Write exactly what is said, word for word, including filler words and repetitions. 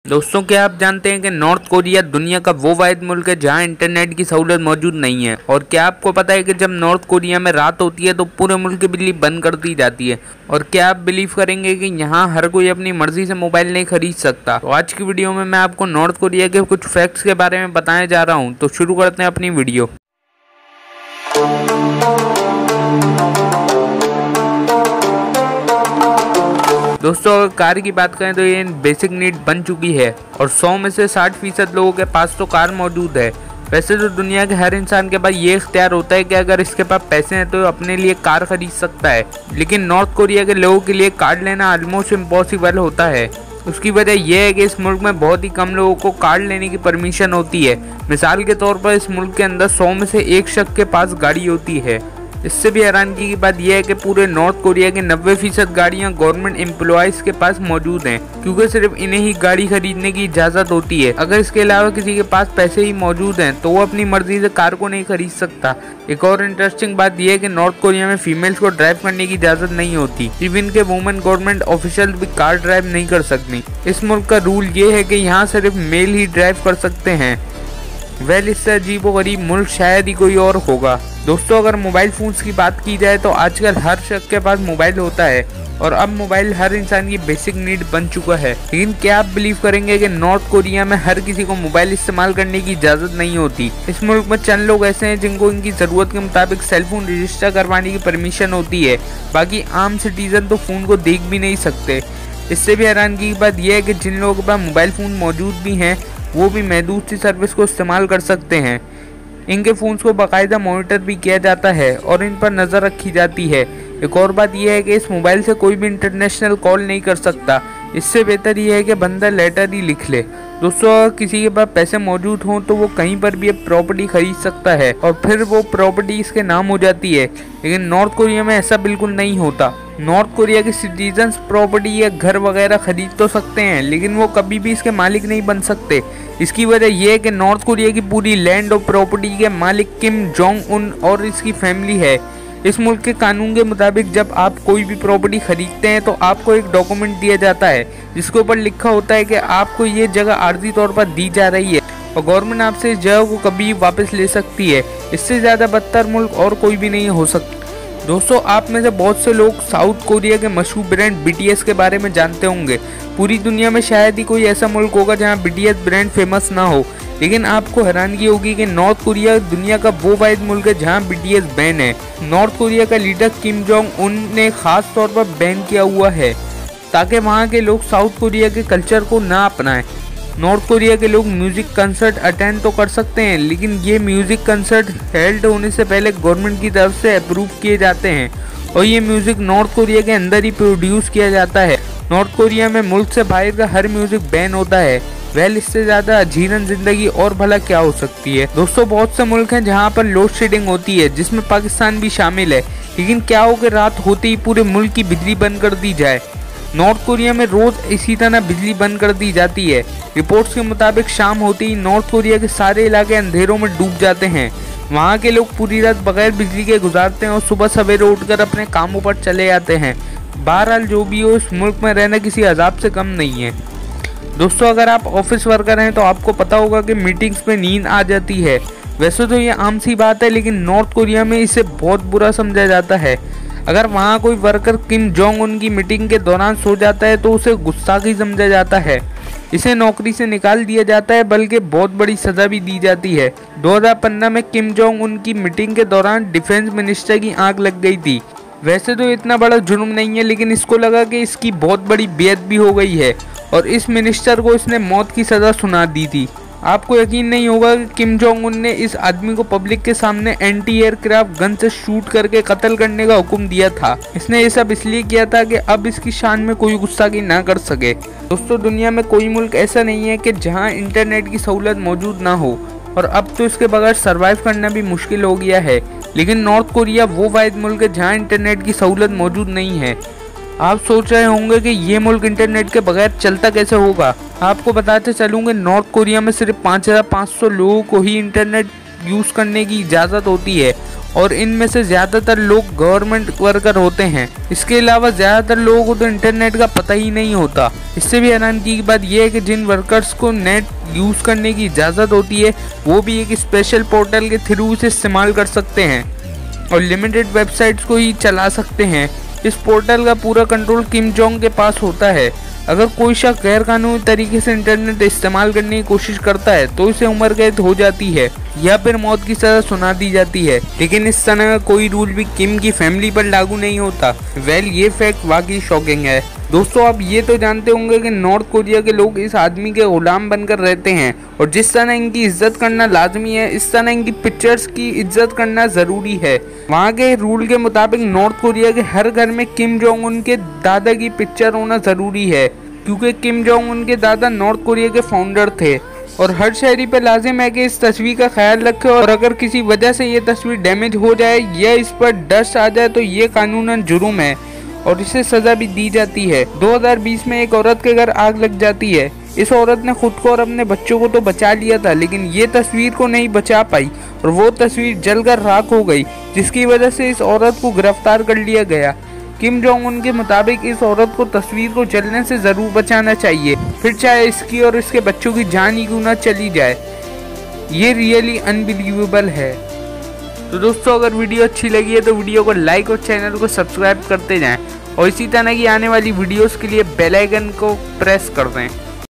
दोस्तों, क्या आप जानते हैं कि नॉर्थ कोरिया दुनिया का वो वाहिद मुल्क है जहां इंटरनेट की सहूलत मौजूद नहीं है। और क्या आपको पता है कि जब नॉर्थ कोरिया में रात होती है तो पूरे मुल्क की बिजली बंद कर दी जाती है। और क्या आप बिलीव करेंगे कि यहां हर कोई अपनी मर्जी से मोबाइल नहीं खरीद सकता। तो आज की वीडियो में मैं आपको नॉर्थ कोरिया के कुछ फैक्ट्स के बारे में बताने जा रहा हूँ। तो शुरू करते हैं अपनी वीडियो। दोस्तों, अगर कार की बात करें तो ये बेसिक नीड बन चुकी है और सौ में से साठ फीसद लोगों के पास तो कार मौजूद है। वैसे तो दुनिया के हर इंसान के पास ये इख्तियार होता है कि अगर इसके पास पैसे हैं तो अपने लिए कार खरीद सकता है, लेकिन नॉर्थ कोरिया के लोगों के लिए कार लेना ऑलमोस्ट इम्पॉसिबल होता है। उसकी वजह यह है कि इस मुल्क में बहुत ही कम लोगों को कार लेने की परमिशन होती है। मिसाल के तौर पर इस मुल्क के अंदर सौ में से एक शख्स के पास गाड़ी होती है। इससे भी हैरानगी की बात यह है कि पूरे नॉर्थ कोरिया के नब्बे फीसद गाड़ियाँ गवर्नमेंट एम्प्लॉयज़ के पास मौजूद हैं, क्योंकि सिर्फ इन्हें ही गाड़ी खरीदने की इजाज़त होती है। अगर इसके अलावा किसी के पास पैसे ही मौजूद हैं तो वो अपनी मर्जी से कार को नहीं खरीद सकता। एक और इंटरेस्टिंग बात यह है कि नॉर्थ कोरिया में फीमेल्स को ड्राइव करने की इजाज़त नहीं होती। इवन के वुमेन गवर्नमेंट ऑफिशियल भी कार ड्राइव नहीं कर सकती। इस मुल्क का रूल ये है कि यहाँ सिर्फ मेल ही ड्राइव कर सकते हैं। वेल, इससे अजीबोगरीब मुल्क शायद ही कोई और होगा। दोस्तों, अगर मोबाइल फ़ोन्स की बात की जाए तो आजकल हर शख्स के पास मोबाइल होता है और अब मोबाइल हर इंसान की बेसिक नीड बन चुका है। लेकिन क्या आप बिलीव करेंगे कि नॉर्थ कोरिया में हर किसी को मोबाइल इस्तेमाल करने की इजाज़त नहीं होती। इस मुल्क में चंद लोग ऐसे हैं जिनको इनकी ज़रूरत के मुताबिक सेलफोन रजिस्टर करवाने की परमिशन होती है, बाकी आम सिटीज़न तो फ़ोन को देख भी नहीं सकते। इससे भी हैरानगी की बात यह है कि जिन लोगों के पास मोबाइल फ़ोन मौजूद भी हैं वो भी महदूद सी सर्विस को इस्तेमाल कर सकते हैं। इनके फ़ोन्स को बाकायदा मॉनिटर भी किया जाता है और इन पर नज़र रखी जाती है। एक और बात यह है कि इस मोबाइल से कोई भी इंटरनेशनल कॉल नहीं कर सकता। इससे बेहतर यह है कि बंदा लेटर ही लिख ले। दोस्तों, अगर किसी के पास पैसे मौजूद हों तो वो कहीं पर भी एक प्रॉपर्टी खरीद सकता है और फिर वो प्रॉपर्टी इसके नाम हो जाती है। लेकिन नॉर्थ कोरिया में ऐसा बिल्कुल नहीं होता। नॉर्थ कोरिया के सिटीजन्स प्रॉपर्टी या घर वगैरह खरीद तो सकते हैं, लेकिन वो कभी भी इसके मालिक नहीं बन सकते। इसकी वजह यह है कि नॉर्थ कोरिया की पूरी लैंड और प्रॉपर्टी के मालिक किम जोंग उन और इसकी फैमिली है। इस मुल्क के कानून के मुताबिक जब आप कोई भी प्रॉपर्टी खरीदते हैं तो आपको एक डॉक्यूमेंट दिया जाता है जिसके ऊपर लिखा होता है कि आपको ये जगह आर्जी तौर पर दी जा रही है और गवर्नमेंट आपसे इस जगह को कभी वापस ले सकती है। इससे ज़्यादा बदतर मुल्क और कोई भी नहीं हो सकता। दोस्तों, आप में से बहुत से लोग साउथ कोरिया के मशहूर ब्रांड बी टी एस के बारे में जानते होंगे। पूरी दुनिया में शायद ही कोई ऐसा मुल्क होगा जहां B T S brand famous ना हो, लेकिन आपको हैरानगी होगी कि नॉर्थ कोरिया दुनिया का वो वाहिद मुल्क है जहां बी टी एस बैन है। नॉर्थ कोरिया का लीडर किम जोंग उन ने खास तौर पर बैन किया हुआ है ताकि वहां के लोग साउथ कोरिया के कल्चर को ना अपनाएं। नॉर्थ कोरिया के लोग म्यूज़िक कंसर्ट अटेंड तो कर सकते हैं, लेकिन ये म्यूज़िक कंसर्ट हेल्ड होने से पहले गवर्नमेंट की तरफ से अप्रूव किए जाते हैं और ये म्यूज़िक नॉर्थ कोरिया के अंदर ही प्रोड्यूस किया जाता है। नॉर्थ कोरिया में मुल्क से बाहर का हर म्यूज़िक बैन होता है। वेल, इससे ज़्यादा अजीरन जिंदगी और भला क्या हो सकती है। दोस्तों, बहुत से मुल्क हैं जहाँ पर लोड शेडिंग होती है, जिसमें पाकिस्तान भी शामिल है। लेकिन क्या हो कि रात होते ही पूरे मुल्क की बिजली बंद कर दी जाए। नॉर्थ कोरिया में रोज़ इसी तरह बिजली बंद कर दी जाती है। रिपोर्ट्स के मुताबिक शाम होते ही नॉर्थ कोरिया के सारे इलाके अंधेरों में डूब जाते हैं। वहाँ के लोग पूरी रात बगैर बिजली के गुजारते हैं और सुबह सवेरे उठकर अपने कामों पर चले जाते हैं। बहरहाल, जो भी हो, इस मुल्क में रहना किसी अजाब से कम नहीं है। दोस्तों, अगर आप ऑफिस वर्कर हैं तो आपको पता होगा कि मीटिंग्स में नींद आ जाती है। वैसे तो ये आम सी बात है, लेकिन नॉर्थ कोरिया में इसे बहुत बुरा समझा जाता है। अगर वहाँ कोई वर्कर किम जोंग उन की मीटिंग के दौरान सो जाता है तो उसे गुस्ताखी समझा जाता है। इसे नौकरी से निकाल दिया जाता है, बल्कि बहुत बड़ी सज़ा भी दी जाती है। दो हज़ार पंद्रह में किम जोंग उन की मीटिंग के दौरान डिफेंस मिनिस्टर की आग लग गई थी। वैसे तो इतना बड़ा जुर्म नहीं है, लेकिन इसको लगा कि इसकी बहुत बड़ी बेइज्जत भी हो गई है और इस मिनिस्टर को इसने मौत की सज़ा सुना दी थी। आपको यकीन नहीं होगा कि किम जोंग उन ने इस आदमी को पब्लिक के सामने एंटी एयरक्राफ्ट गन से शूट करके कत्ल करने का हुक्म दिया था। इसने ये सब इसलिए किया था कि अब इसकी शान में कोई गुस्ताखी ना कर सके। दोस्तों, दुनिया में कोई मुल्क ऐसा नहीं है कि जहां इंटरनेट की सहूलत मौजूद ना हो और अब तो इसके बगैर सर्वाइव करना भी मुश्किल हो गया है। लेकिन नॉर्थ कोरिया वो वाहिद मुल्क है जहाँ इंटरनेट की सहूलत मौजूद नहीं है। आप सोच रहे होंगे कि ये मुल्क इंटरनेट के बगैर चलता कैसे होगा। आपको बताते चलूँगे, नॉर्थ कोरिया में सिर्फ पाँच हज़ार पाँच सौ लोगों को ही इंटरनेट यूज़ करने की इजाज़त होती है और इनमें से ज़्यादातर लोग गवर्नमेंट वर्कर होते हैं। इसके अलावा ज़्यादातर लोगों को तो इंटरनेट का पता ही नहीं होता। इससे भी हैरानगी की बात यह है कि जिन वर्कर्स को नेट यूज़ करने की इजाज़त होती है वो भी एक स्पेशल पोर्टल के थ्रू इसे इस्तेमाल कर सकते हैं और लिमिटेड वेबसाइट्स को ही चला सकते हैं। इस पोर्टल का पूरा कंट्रोल किम जोंग के पास होता है। अगर कोई शख्स गैरकानूनी तरीके से इंटरनेट इस्तेमाल करने की कोशिश करता है तो इसे उम्र कैद हो जाती है या फिर मौत की सजा सुना दी जाती है। लेकिन इस तरह का कोई रूल भी किम की फैमिली पर लागू नहीं होता। वेल, ये फैक्ट वाकई शॉकिंग है। दोस्तों, आप ये तो जानते होंगे कि नॉर्थ कोरिया के लोग इस आदमी के गुलाम बनकर रहते हैं और जिस तरह इनकी इज्जत करना लाजमी है, इस तरह इनकी पिक्चर्स की इज्जत करना ज़रूरी है। वहाँ के रूल के मुताबिक नॉर्थ कोरिया के हर घर में किम जोंग उन के दादा की पिक्चर होना ज़रूरी है, क्योंकि किम जोंग उन के दादा नॉर्थ कोरिया के फाउंडर थे और हर शहरी पर लाजिम है कि इस तस्वीर का ख्याल रखे और अगर किसी वजह से ये तस्वीर डैमेज हो जाए या इस पर डस्ट आ जाए तो ये कानूनन जुर्म है और इसे सज़ा भी दी जाती है। दो हज़ार बीस में एक औरत के घर आग लग जाती है। इस औरत ने खुद को और अपने बच्चों को तो बचा लिया था, लेकिन ये तस्वीर को नहीं बचा पाई और वो तस्वीर जलकर राख हो गई, जिसकी वजह से इस औरत को गिरफ्तार कर लिया गया। किम जोंग उन के मुताबिक इस औरत को तस्वीर को जलने से ज़रूर बचाना चाहिए, फिर चाहे इसकी और इसके बच्चों की जान ही क्यों ना चली जाए। ये रियली अनबिलीवेबल है। तो दोस्तों, अगर वीडियो अच्छी लगी है तो वीडियो को लाइक और चैनल को सब्सक्राइब करते जाएं और इसी तरह की आने वाली वीडियोस के लिए बेल आइकन को प्रेस कर दें।